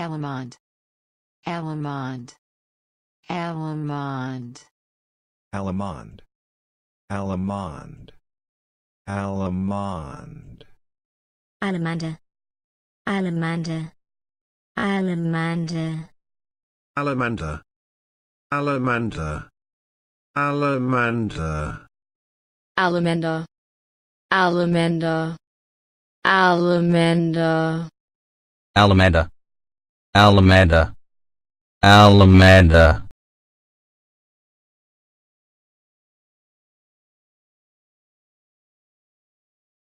allemande, allemande, allemande, allemande, allemande, allemande, allemande, allemande, allemande, allemande, allemande, allemande, allemande, allemande, allemande, allemande, allemande, allemande.